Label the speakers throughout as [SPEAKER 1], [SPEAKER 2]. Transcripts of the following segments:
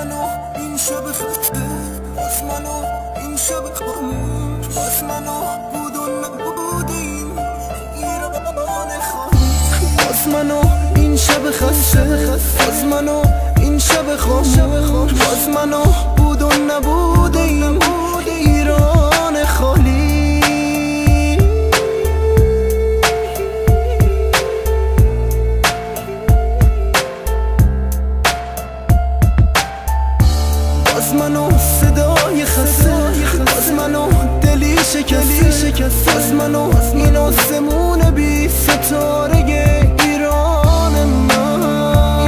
[SPEAKER 1] منو این شب خسته، باز منو این شب خاموش، باز منو بود و نبودیم ایران خاموش. باز منو این شب خسته، باز منو این شب خاموش، باز منو بود و نبودیم ایران خالی. باز منو صدای خسته، باز منو دلی شکسته، باز منو این آسمون بی ستاره ایران من.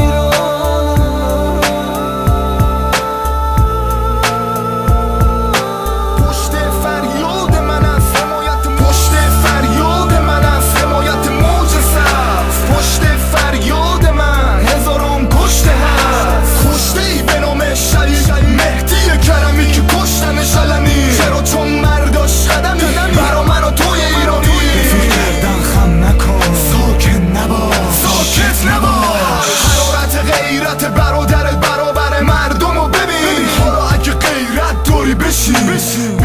[SPEAKER 1] پشت فریاد من از حمایت، پشت فریاد من از حمایت موج سبز، پشت فریاد من هزاران کشته هست. کشته ای به نام شهید مهدی کرمی که کشتنش علنی، چرا چون مرداش قدمی برا من و توی ایرانی. رفیق کردن خم نکن، ساکت نباش، حرارت غیرت برادرت برابر مردم رو ببین. حالا اگه غیرت داری بشین